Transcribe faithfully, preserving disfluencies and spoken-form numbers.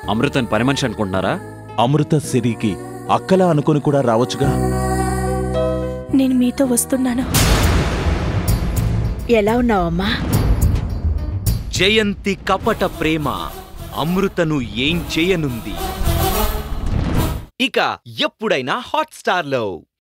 అమృతని పని మనిషి అనుకుంటున్నారా? అమృత సిరికి అక్కలా అనుకుని కూడా రావచ్చుగా. నేను మీతో వస్తున్నాను. ఎలా ఉన్నావమ్మా? జయంతి కపట ప్రేమ అమృతను ఏం చేయనుంది? ఇక ఎప్పుడైనా హాట్‌స్టార్‌లో